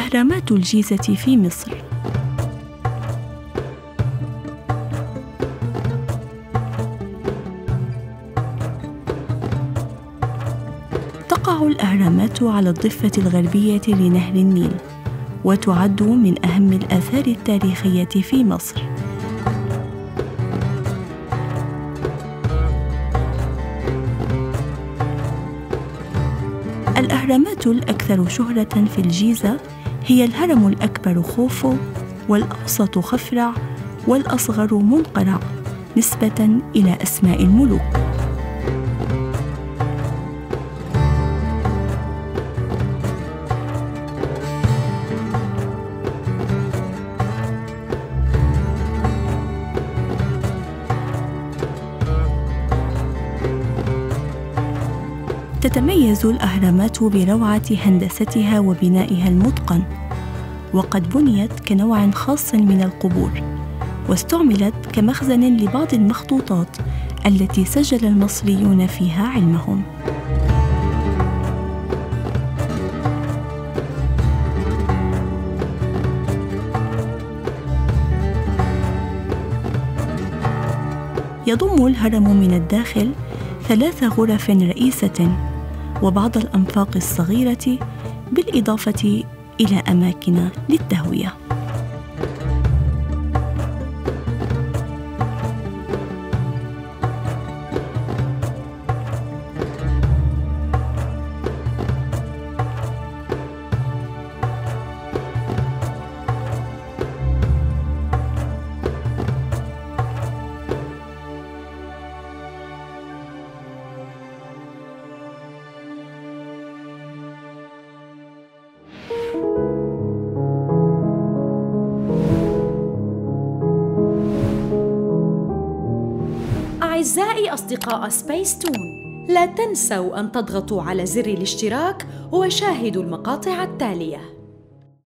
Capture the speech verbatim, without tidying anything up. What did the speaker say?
أهرامات الجيزة في مصر. تقع الأهرامات على الضفة الغربية لنهر النيل، وتعد من أهم الآثار التاريخية في مصر. الأهرامات الأكثر شهرة في الجيزة هي الهرم الأكبر خوفو، والأوسط خفرع، والأصغر منقرع، نسبة إلى أسماء الملوك. تتميز الأهرامات بروعة هندستها وبنائها المتقن، وقد بنيت كنوع خاص من القبور، واستعملت كمخزن لبعض المخطوطات التي سجل المصريون فيها علمهم. يضم الهرم من الداخل ثلاث غرف رئيسة وبعض الأنفاق الصغيرة، بالإضافة إلى أماكن للتهوية. أعزائي أصدقاء سبيس تون، لا تنسوا أن تضغطوا على زر الاشتراك وشاهدوا المقاطع التالية.